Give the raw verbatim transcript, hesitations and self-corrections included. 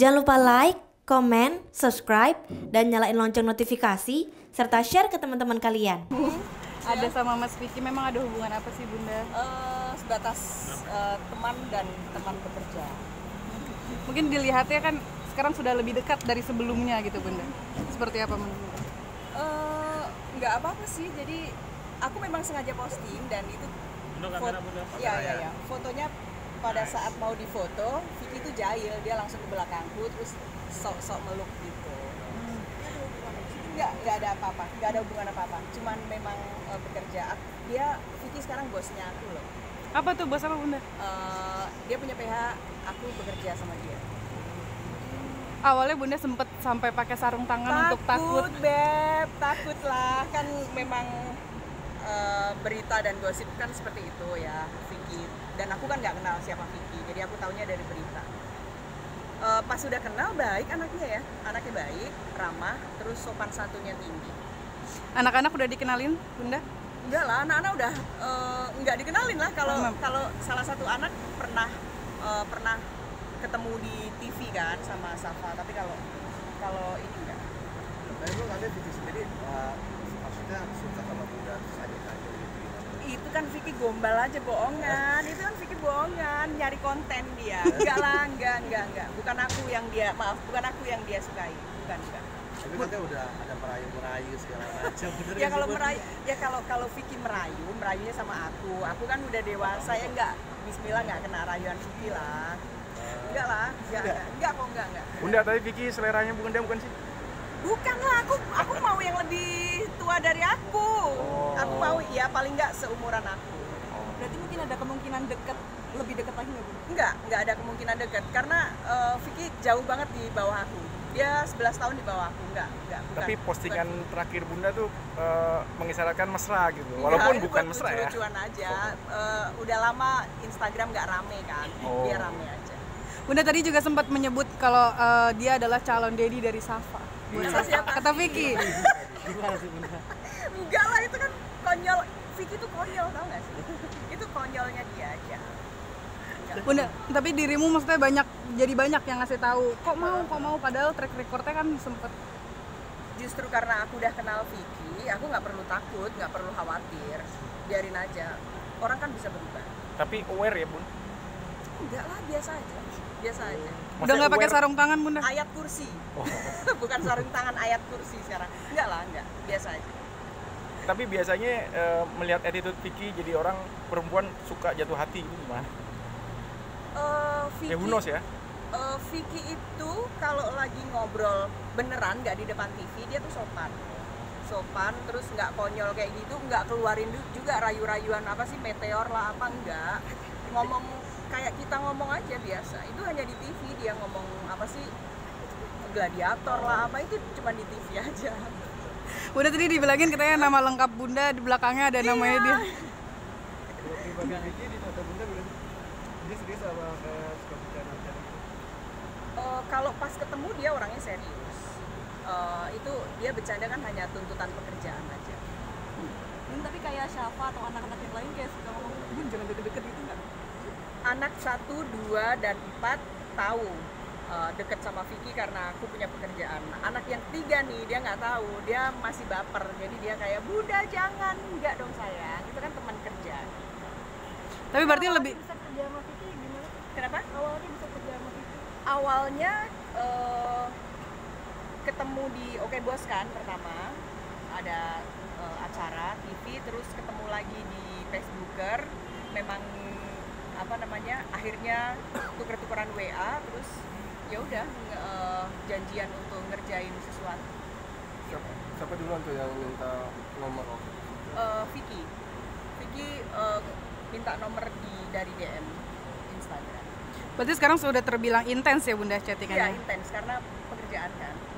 Jangan lupa like, komen, subscribe, dan nyalain lonceng notifikasi, serta share ke teman-teman kalian. Ada sama Mas Vicky, memang ada hubungan apa sih Bunda? Uh, sebatas uh, teman dan teman bekerja. Mungkin dilihatnya kan sekarang sudah lebih dekat dari sebelumnya gitu Bunda. Seperti apa menurut? Uh, nggak apa-apa sih, jadi aku memang sengaja posting dan itu foto, ya, ya, ya. Fotonya pada saat mau difoto, Vicky itu jahil, dia langsung ke belakangku terus sok-sok meluk gitu. Nggak, nggak ada apa-apa, nggak ada hubungan apa-apa, cuman memang uh, bekerja. Dia, Vicky sekarang bosnya aku loh. Apa tuh bos apa Bunda? Uh, dia punya P H, aku bekerja sama dia. Awalnya Bunda sempet sampai pakai sarung tangan takut, untuk takut. Takut Beb, takut lah, kan memang uh, berita dan gosip kan seperti itu ya, Vicky. Dan aku kan nggak kenal siapa Vicky, jadi aku taunya dari berita. Uh, pas sudah kenal, baik anaknya ya, anaknya baik, ramah, terus sopan santunnya tinggi. Anak-anak udah dikenalin Bunda? Enggak lah, anak-anak udah uh, nggak dikenalin lah. Kalau kalau salah satu anak pernah uh, pernah ketemu di T V kan sama Safa, tapi kalau kalau ini enggak. Tapi lu katanya Vicky sendiri uh, maksudnya suka sama Bunda saja saja gitu. Itu kan Vicky gombal aja, bohongan. Itu kan Vicky bohongan, nyari konten dia. Enggak lah, enggak, enggak, enggak. Bukan aku yang dia, maaf, bukan aku yang dia sukai. Bukan, bukan. Tapi katanya udah ada merayu-merayu segala macam. Ya kalau merayu, ya kalau kalau Vicky merayu, merayunya sama aku. Aku kan udah dewasa ya, enggak. Bismillah enggak kena rayuan Vicky lah. Enggak lah, enggak, enggak, enggak kok, enggak, enggak. Bunda, tapi Vicky seleranya bukan dia bukan sih? Bukan lah, aku aku mau yang lebih tua dari aku. Oh. Aku mau ya paling enggak seumuran aku. Berarti mungkin ada kemungkinan deket, lebih deket lagi nggak Bu? Enggak, enggak ada kemungkinan dekat karena uh, Vicky jauh banget di bawah aku. Dia sebelas tahun di bawah aku, enggak, enggak. Bukan, Tapi postingan bukan. terakhir Bunda tuh uh, mengisyaratkan mesra gitu, walaupun Ya, bukan mesra ya. Lucu-lucuan aja. Uh, udah lama Instagram nggak rame kan, Oh. biar rame aja. Bunda tadi juga sempat menyebut kalau uh, dia adalah calon daddy dari Safa. Kata siapa? Kata Vicky. Gimana sih Bunda? Enggak lah, itu kan konyol. Vicky tuh konyol, tau gak sih? Itu konyolnya dia aja. Bunda, tapi dirimu maksudnya banyak, jadi banyak yang ngasih tahu. Kok mau, kok mau, padahal track recordnya kan sempet. Justru karena aku udah kenal Vicky, aku nggak perlu takut, nggak perlu khawatir. Biarin aja. Orang kan bisa berubah. Tapi aware ya Bun? Enggak lah, biasa aja. Biasa aja. Udah nggak pakai sarung tangan Bunda? Ayat kursi. Oh. Bukan sarung tangan, ayat kursi sekarang. Enggak lah, enggak. Biasa aja. Tapi biasanya uh, melihat attitude Vicky jadi orang perempuan suka jatuh hati gitu gimana? Uh, Vicky, Ya who knows ya? uh, Vicky itu kalau lagi ngobrol beneran, nggak di depan T V, dia tuh sopan. Sopan, terus nggak konyol kayak gitu, nggak keluarin juga rayu-rayuan apa sih, meteor lah apa, enggak. Ngomong kayak kita ngomong aja biasa. Itu hanya di T V dia ngomong apa sih, gladiator lah apa, itu cuma di T V aja. Bunda tadi dibilangin katanya nama lengkap Bunda, di belakangnya ada namanya dia. Pribadi Vicky di mata Bunda bilang dia serius sama kayak suka bercanda. Uh, kalau pas ketemu dia orangnya serius. Uh, itu dia bercanda kan hanya tuntutan pekerjaan aja. Bun, tapi kayak Syafa atau anak-anak yang lain kayak suka ngomong, Bun jangan deket-deket gitu nggak? Anak satu, dua, dan empat tahu uh, deket sama Vicky karena aku punya pekerjaan. Anak yang tiga nih dia nggak tahu, dia masih baper, jadi dia kayak Bunda jangan, enggak dong sayang, itu kan teman kerja. Tapi berarti lebih Bisa kerja sama Vicky gimana? Kenapa? Awalnya bisa kerja sama Vicky? Awalnya uh, ketemu di Oke Bos kan pertama, ada uh, acara T V, terus ketemu lagi di Facebooker, memang apa namanya, akhirnya tuker-tukeran W A, terus ya udah uh, janjian untuk ngerjain sesuatu. Siapa, siapa duluan tuh yang minta nomor? Uh, Vicky, Vicky uh, minta nomor di dari D M Instagram. berarti sekarang sudah terbilang intens ya Bunda Iya chattingannya. intens karena pekerjaan kan.